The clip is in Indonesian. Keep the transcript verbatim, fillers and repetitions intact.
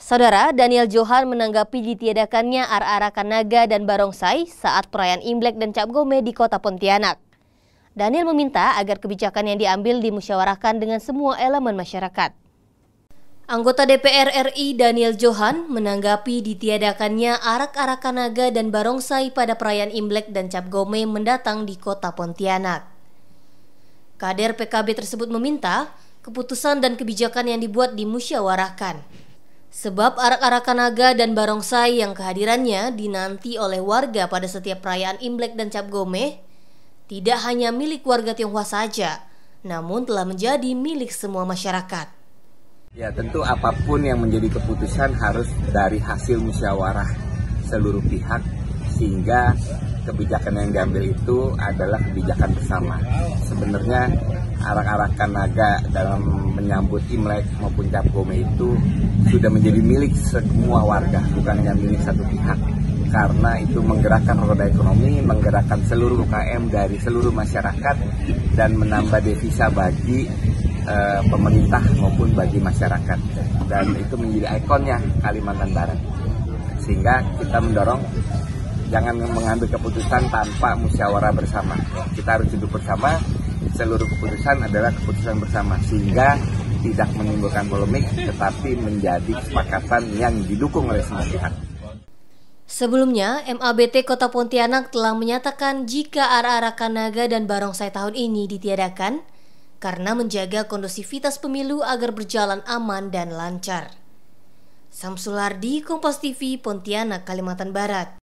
Saudara, Daniel Johan menanggapi ditiadakannya arak-arakan naga dan barongsai saat perayaan Imlek dan Cap Gome di Kota Pontianak. Daniel meminta agar kebijakan yang diambil dimusyawarahkan dengan semua elemen masyarakat. Anggota D P R R I Daniel Johan menanggapi ditiadakannya arak-arakan naga dan barongsai pada perayaan Imlek dan Cap Gome mendatang di Kota Pontianak. Kader P K B tersebut meminta keputusan dan kebijakan yang dibuat dimusyawarahkan. Sebab arak-arakan naga dan barongsai yang kehadirannya dinanti oleh warga pada setiap perayaan Imlek dan Cap Gome tidak hanya milik warga Tionghoa saja, namun telah menjadi milik semua masyarakat. Ya, tentu apapun yang menjadi keputusan harus dari hasil musyawarah seluruh pihak, sehingga kebijakan yang diambil itu adalah kebijakan bersama. Sebenarnya arak-arakan naga dalam menyambut Imlek maupun Cap Gome itu sudah menjadi milik semua warga, bukan hanya milik satu pihak. Karena itu menggerakkan roda ekonomi, menggerakkan seluruh U K M dari seluruh masyarakat, dan menambah devisa bagi uh, pemerintah maupun bagi masyarakat. Dan itu menjadi ikonnya Kalimantan Barat. Sehingga kita mendorong jangan mengambil keputusan tanpa musyawarah bersama. Kita harus duduk bersama, seluruh keputusan adalah keputusan bersama, sehingga tidak menimbulkan polemik, tetapi menjadi kesepakatan yang didukung oleh semua pihak. Sebelumnya, M A B T Kota Pontianak telah menyatakan jika arak-arakan naga dan barongsai tahun ini ditiadakan karena menjaga kondusivitas pemilu agar berjalan aman dan lancar. Samsul Hardi, Kompas T V, Pontianak, Kalimantan Barat.